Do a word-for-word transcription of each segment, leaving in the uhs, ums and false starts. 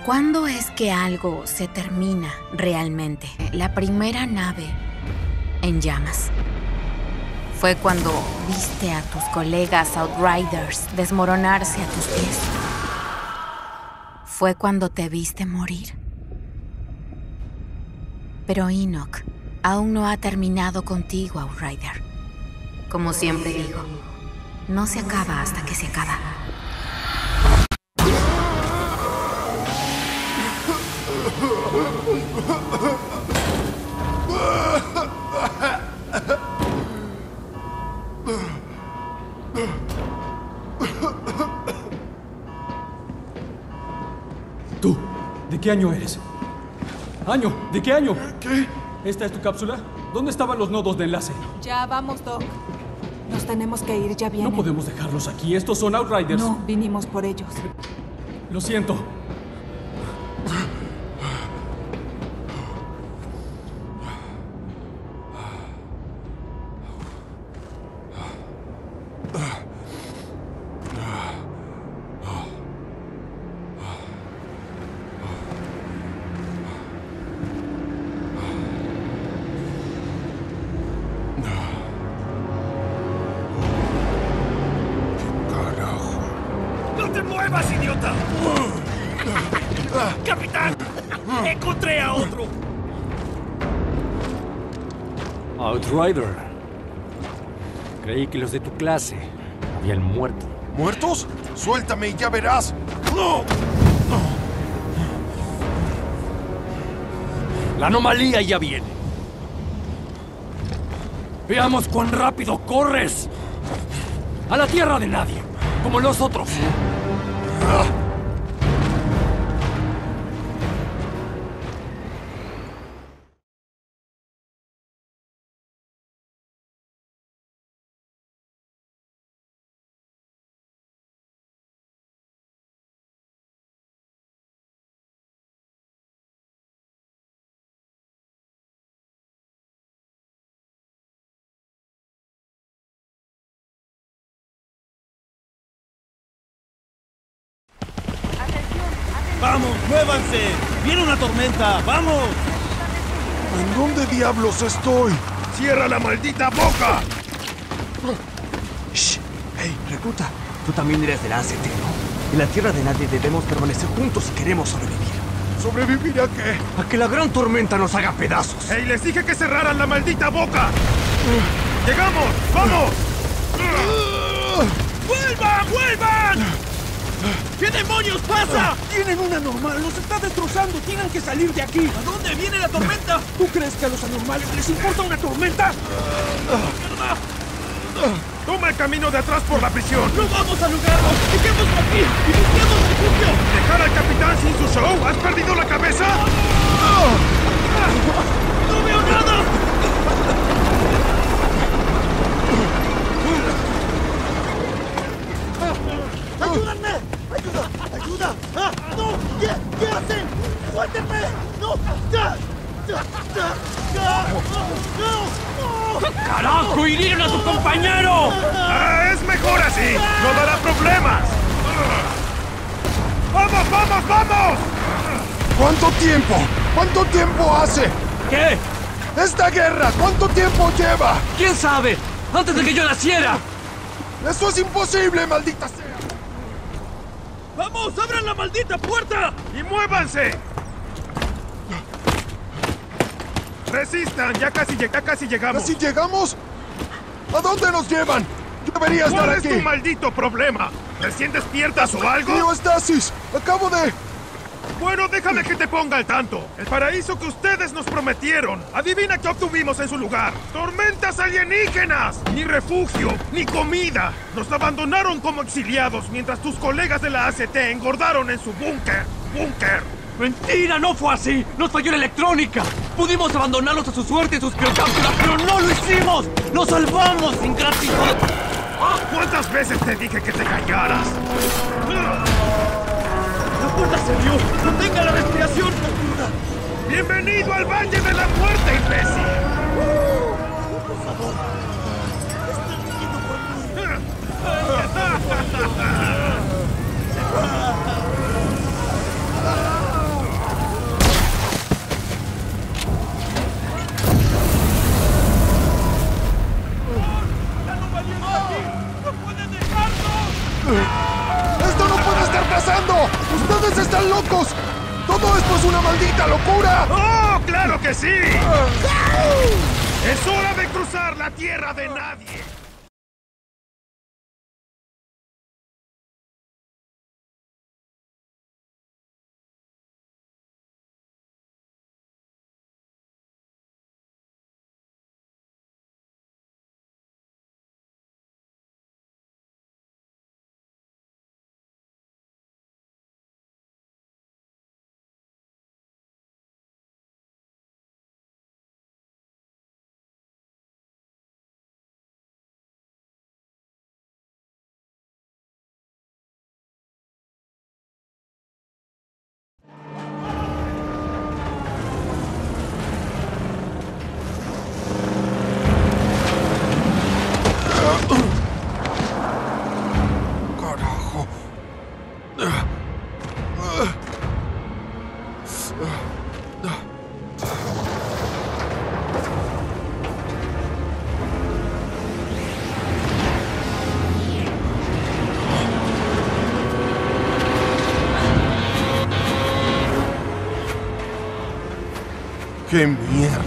¿Cuándo es que algo se termina realmente? La primera nave en llamas. Fue cuando viste a tus colegas Outriders desmoronarse a tus pies. Fue cuando te viste morir. Pero Enoch aún no ha terminado contigo, Outrider. Como siempre digo, no se acaba hasta que se acaba. Tú, ¿de qué año eres? ¿Año? ¿De qué año? ¿Qué? ¿Esta es tu cápsula? ¿Dónde estaban los nodos de enlace? Ya vamos, Doc. Nos tenemos que ir, ya vienen. No podemos dejarlos aquí. Estos son Outriders. No, vinimos por ellos. Lo siento. ¡Capitán! ¡Encontré a otro! Outrider. Creí que los de tu clase habían muerto. ¿Muertos? Suéltame y ya verás. ¡No! La anomalía ya viene. Veamos cuán rápido corres. A la tierra de nadie, como los otros. Ah. ¡Vamos, muévanse! ¡Viene una tormenta! ¡Vamos! ¿En dónde diablos estoy? ¡Cierra la maldita boca! Shh. Hey, recluta. Tú también eres de la A C T, ¿no? En la tierra de nadie debemos permanecer juntos si queremos sobrevivir. ¿Sobrevivir a qué? A que la gran tormenta nos haga pedazos. ¡Hey, les dije que cerraran la maldita boca! ¡Llegamos! ¡Vamos! ¡Vuelvan! ¡Vuelvan! ¿Qué demonios pasa? Tienen una anormal, los está destrozando, tienen que salir de aquí. ¿A dónde viene la tormenta? ¿Tú crees que a los anormales les importa una tormenta? Toma el camino de atrás por la prisión. ¡No vamos a lograrlo! ¡Dejémoslo aquí! ¡Y busquemos refugio! ¿Dejar al capitán sin su show? ¿Has perdido la cabeza? ¡No veo nada! ¡Ayúdenme! ¡Ayuda! ¡Ayuda! ¡Ah! ¡No! ¿Qué, ¿Qué hacen? ¡Suéltenme! ¡No! ¡Ya! ¡Ya! ¡Ya! ¡Ya! ¡No! ¡No! ¡Carajo! ¡Hirieron a tu compañero! Ah, ¡es mejor así! ¡No dará problemas! ¡Vamos, vamos, vamos! ¿Cuánto tiempo? ¿Cuánto tiempo hace? ¿Qué? ¡Esta guerra! ¿Cuánto tiempo lleva? ¿Quién sabe? ¡Antes de que yo naciera! ¡Eso es imposible, maldita sea! ¡Vamos! ¡Abran la maldita puerta! ¡Y muévanse! ¡Resistan! Ya casi, ya casi llegamos. ¿Casi llegamos? ¿A dónde nos llevan? Debería estar ¿Cuál aquí. es tu maldito problema? ¿Recién despiertas o algo? Bioestasis. Acabo de... Bueno, déjame que te ponga al tanto. El paraíso que ustedes nos prometieron. Adivina qué obtuvimos en su lugar. ¡Tormentas alienígenas! Ni refugio, ni comida. Nos abandonaron como exiliados mientras tus colegas de la A C T engordaron en su búnker. ¡Búnker! ¡Mentira! ¡No fue así! ¡Nos falló la electrónica! Pudimos abandonarlos a su suerte y sus criocápsulas, pero no lo hicimos. ¡Los salvamos, ingratitud! ¿Cuántas veces te dije que te callaras? ¡La puerta se abrió! ¡Mantenga la respiración! ¡Bienvenido al Valle de la Muerte, imbécil! ¡Por favor! ¡Están viniendo por mí! ¡Esto no puede estar pasando! ¡Ustedes están locos! ¡Todo esto es una maldita locura! ¡Oh, claro que sí! ¡Es hora de cruzar la tierra de nadie! Carajo. ¡Qué mierda!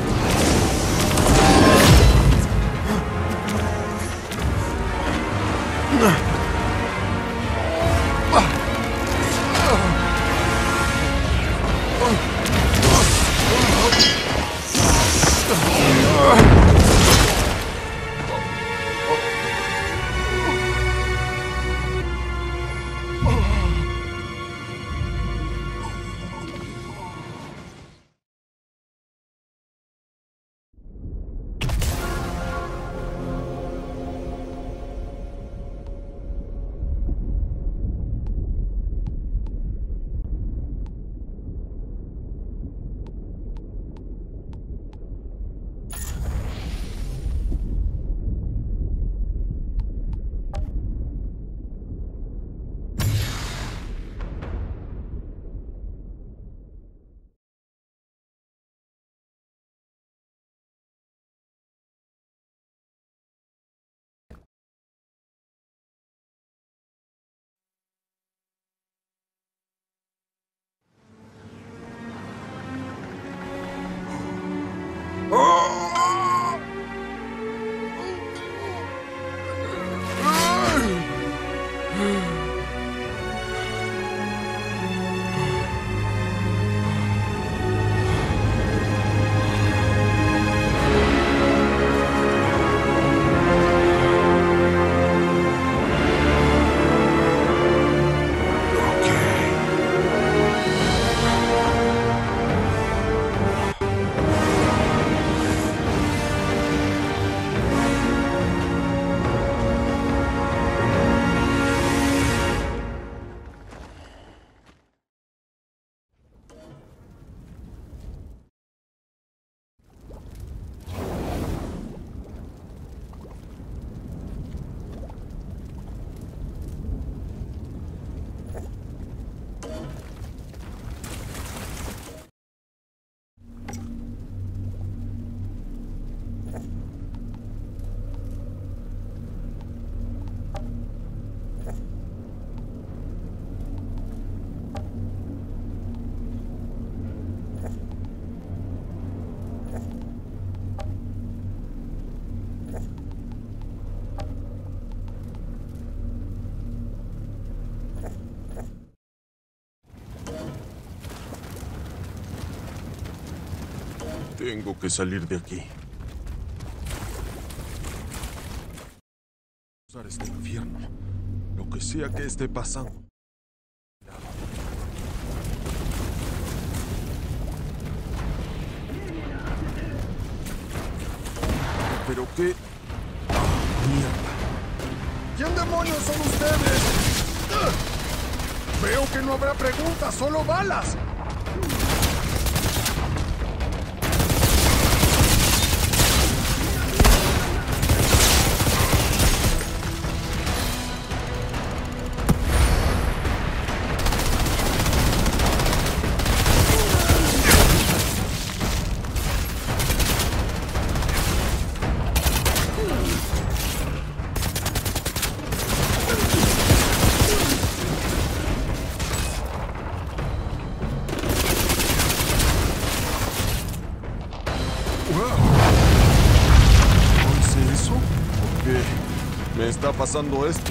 Tengo que salir de aquí. Usar este infierno. Lo que sea que esté pasando. ¿Pero qué? ¡Mierda! ¿Quién demonios son ustedes? Veo que no habrá preguntas, solo balas. pasando esto.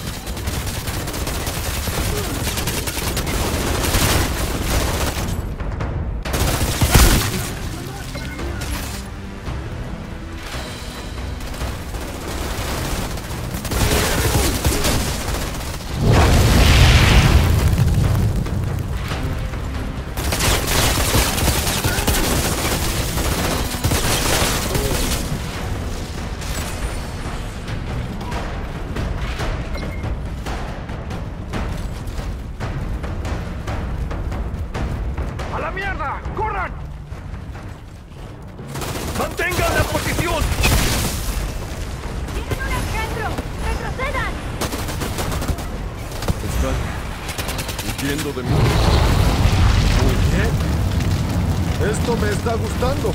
¡Mantengan la posición! ¡Tienen un engendro! ¡Retrocedan! Están huyendo de mí. Muy bien. Esto me está gustando.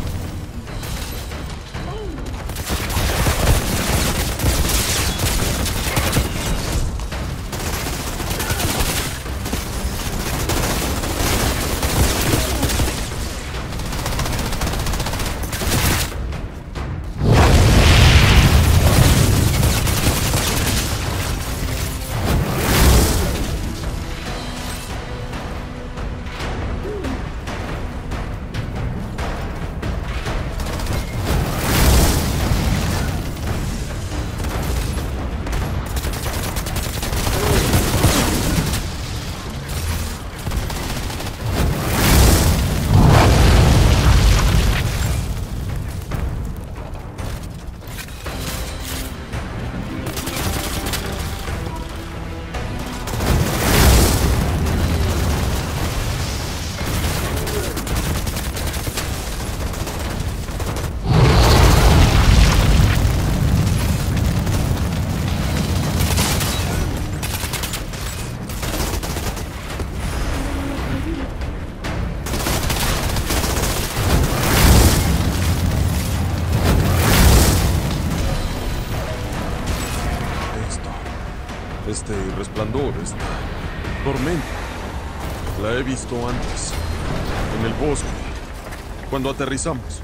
Este resplandor, esta tormenta, la he visto antes, en el bosque, cuando aterrizamos.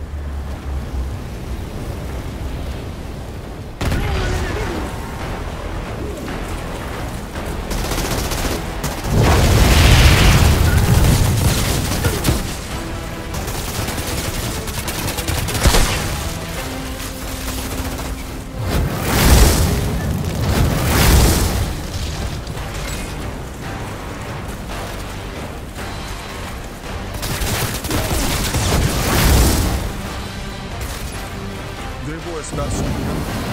Debo estar soñando.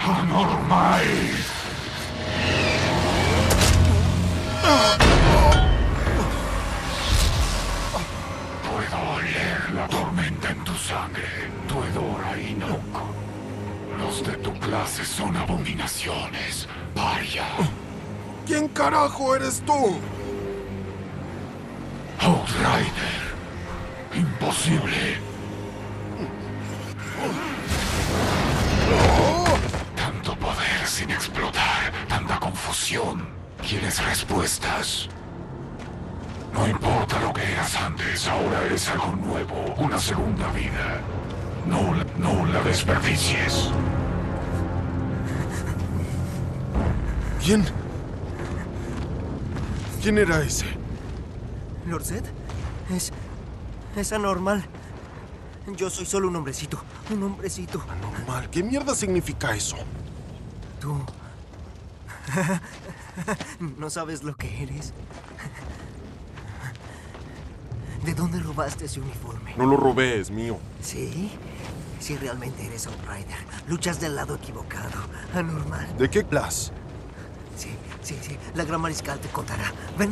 Anormal. Puedo oler la tormenta en tu sangre, tu hedor a Inoc. Los de tu clase son abominaciones, paria. ¿Quién carajo eres tú? Outrider. Imposible. Tanto poder sin explotar, tanta confusión. ¿Quieres respuestas? No importa lo que eras antes, ahora eres algo nuevo, una segunda vida. No, no la desperdicies. ¿Quién? ¿Quién era ese? ¿Lord Zed? Es... es anormal. Yo soy solo un hombrecito. Un hombrecito. Anormal. ¿Qué mierda significa eso? Tú... no sabes lo que eres. ¿De dónde robaste ese uniforme? No lo robé, es mío. ¿Sí? Si realmente eres Outrider, luchas del lado equivocado. Anormal. ¿De qué clase? Sí, sí, sí. La gran mariscal te contará. Ven.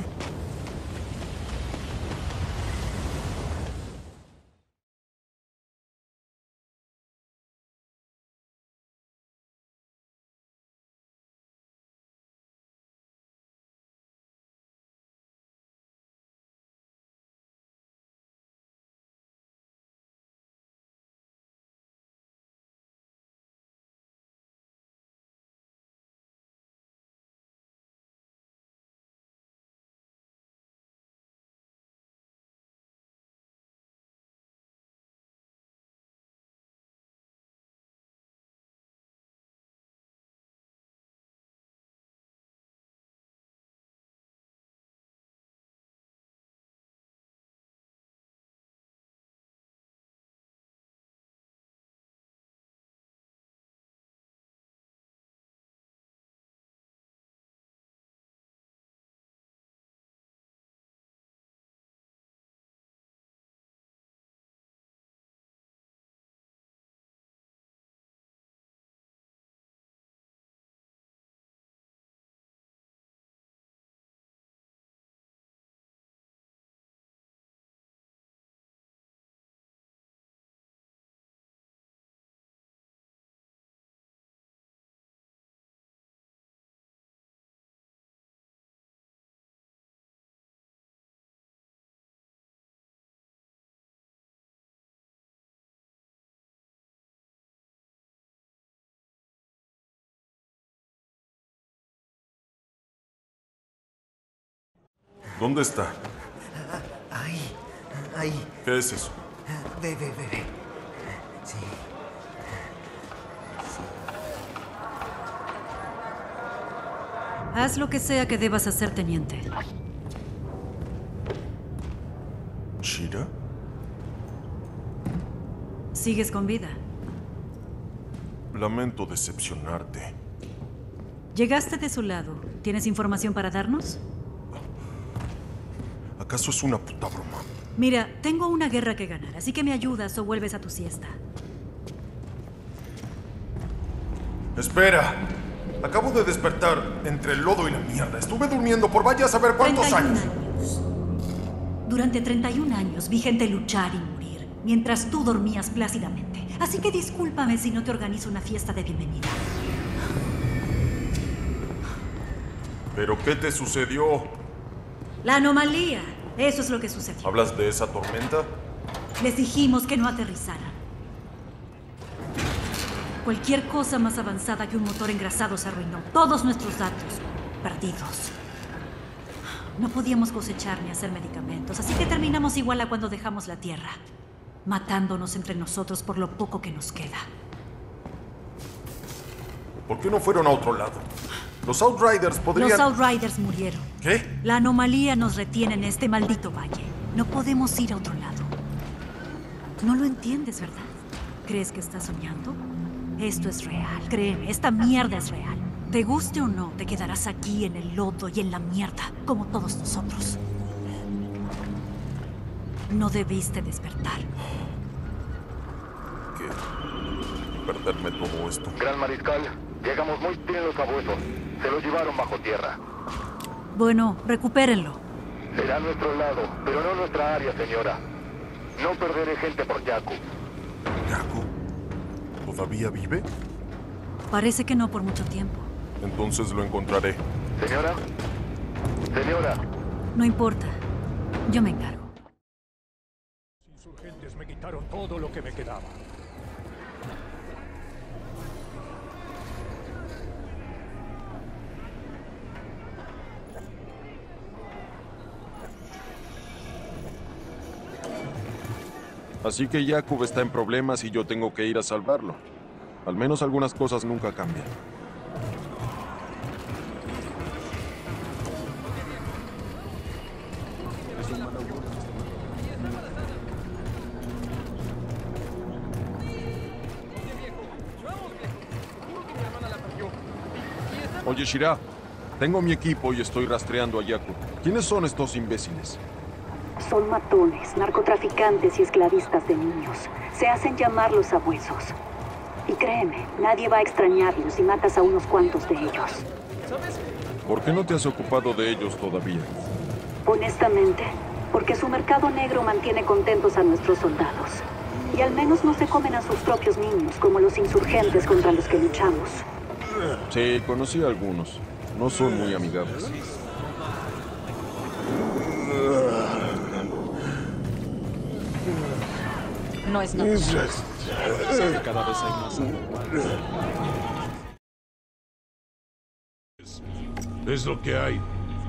¿Dónde está? Ahí, ahí. ¿Qué es eso? Ve, ve, ve, ve. Sí. Haz lo que sea que debas hacer, teniente. ¿Shira? Sigues con vida. Lamento decepcionarte. Llegaste de su lado. ¿Tienes información para darnos? ¿Acaso es una puta broma? Mira, tengo una guerra que ganar, así que me ayudas o vuelves a tu siesta. Espera. Acabo de despertar entre el lodo y la mierda. Estuve durmiendo por vaya a saber cuántos años. años. Durante treinta y un años vi gente luchar y morir, mientras tú dormías plácidamente. Así que discúlpame si no te organizo una fiesta de bienvenida. ¿Pero qué te sucedió? La anomalía. Eso es lo que sucedió. ¿Hablas de esa tormenta? Les dijimos que no aterrizaran. Cualquier cosa más avanzada que un motor engrasado se arruinó. Todos nuestros datos perdidos. No podíamos cosechar ni hacer medicamentos, así que terminamos igual a cuando dejamos la Tierra, matándonos entre nosotros por lo poco que nos queda. ¿Por qué no fueron a otro lado? Los Outriders podrían... Los Outriders murieron. ¿Qué? La anomalía nos retiene en este maldito valle. No podemos ir a otro lado. No lo entiendes, ¿verdad? ¿Crees que estás soñando? Esto es real, créeme, esta mierda es real. Te guste o no, te quedarás aquí en el lodo y en la mierda, como todos nosotros. No debiste despertar. ¿Qué? perderme todo esto. Gran Mariscal, llegamos muy bien los sabuesos. Se lo llevaron bajo tierra. Bueno, recupérenlo. Será nuestro lado, pero no nuestra área, señora. No perderé gente por Yaku. ¿Yaku? ¿Todavía vive? Parece que no por mucho tiempo. Entonces lo encontraré. Señora. Señora. No importa. Yo me encargo. Los insurgentes me quitaron todo lo que me quedaba. Así que Jakub está en problemas y yo tengo que ir a salvarlo. Al menos algunas cosas nunca cambian. Oye, Shira, tengo mi equipo y estoy rastreando a Jakub. ¿Quiénes son estos imbéciles? Son matones, narcotraficantes y esclavistas de niños. Se hacen llamar los sabuesos. Y créeme, nadie va a extrañarlos si matas a unos cuantos de ellos. ¿Por qué no te has ocupado de ellos todavía? Honestamente, porque su mercado negro mantiene contentos a nuestros soldados. Y al menos no se comen a sus propios niños, como los insurgentes contra los que luchamos. Sí, conocí a algunos. No son muy amigables. No es normal. Cada vez hay más anormales. Es lo que hay.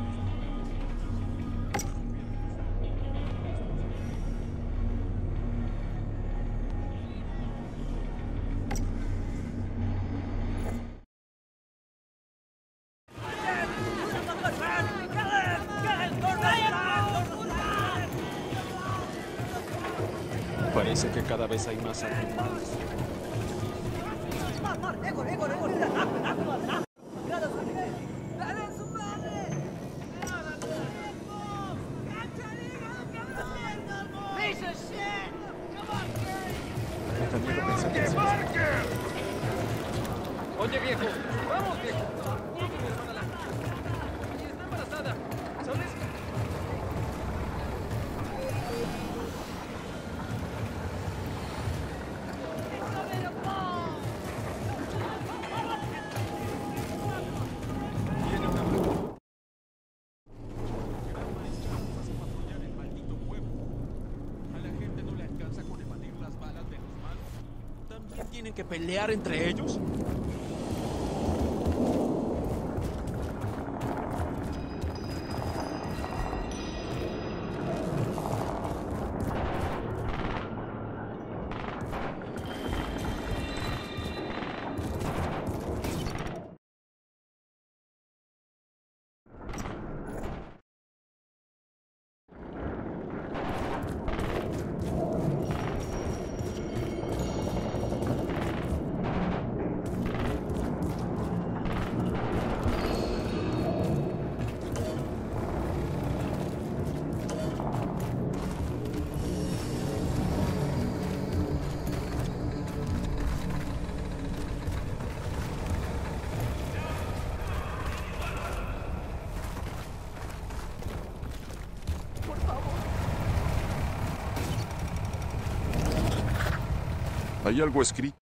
Parece que cada vez hay más anormales. Oye, viejo, vamos, viejo. Juro que mi hermana la... Y está embarazada, ¿sabes? ¿Tienen que pelear entre ellos? Hay algo escrito.